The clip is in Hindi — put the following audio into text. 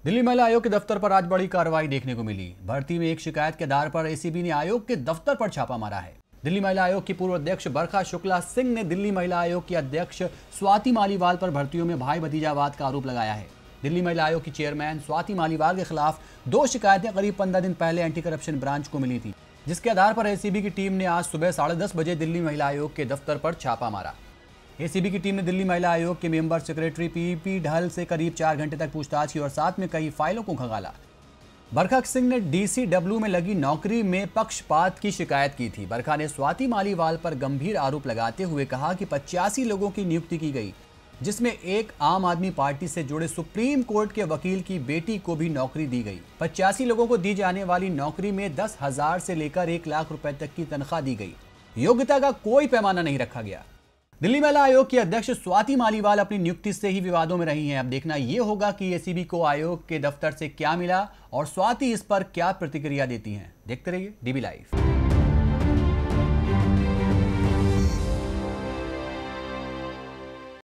दिल्ली महिला आयोग के दफ्तर पर आज बड़ी कार्रवाई देखने को मिली। भर्ती में एक शिकायत के आधार पर एसीबी ने आयोग के दफ्तर पर छापा मारा है। दिल्ली महिला आयोग की पूर्व अध्यक्ष बरखा शुक्ला सिंह ने दिल्ली महिला आयोग की अध्यक्ष स्वाति मालीवाल पर भर्तियों में भाई भतीजावाद का आरोप लगाया है। दिल्ली महिला आयोग की चेयरमैन स्वाति मालीवाल के खिलाफ 2 शिकायतें करीब 15 दिन पहले एंटी करप्शन ब्रांच को मिली थी, जिसके आधार पर एसीबी की टीम ने आज सुबह 10:30 बजे दिल्ली महिला आयोग के दफ्तर पर छापा मारा। एसीबी की टीम ने दिल्ली महिला आयोग के मेंबर सेक्रेटरी पीपी ढल से करीब 4 घंटे तक पूछताछ की और साथ में कई फाइलों को खंगाला। बरखा सिंह ने डीसीडब्ल्यू में लगी नौकरी में पक्षपात की शिकायत की थी। बरखा ने स्वाति मालीवाल पर गंभीर आरोप लगाते हुए कहा कि 85 लोगों की नियुक्ति की गई, जिसमें एक आम आदमी पार्टी से जुड़े सुप्रीम कोर्ट के वकील की बेटी को भी नौकरी दी गई। 85 लोगों को दी जाने वाली नौकरी में 10,000 से लेकर 1 लाख रुपए तक की तनख्वाह दी गई। योग्यता का कोई पैमाना नहीं रखा गया। दिल्ली महिला आयोग की अध्यक्ष स्वाति मालीवाल अपनी नियुक्ति से ही विवादों में रही हैं। अब देखना यह होगा कि एसीबी को आयोग के दफ्तर से क्या मिला और स्वाति इस पर क्या प्रतिक्रिया देती हैं। देखते रहिए डीबी लाइव।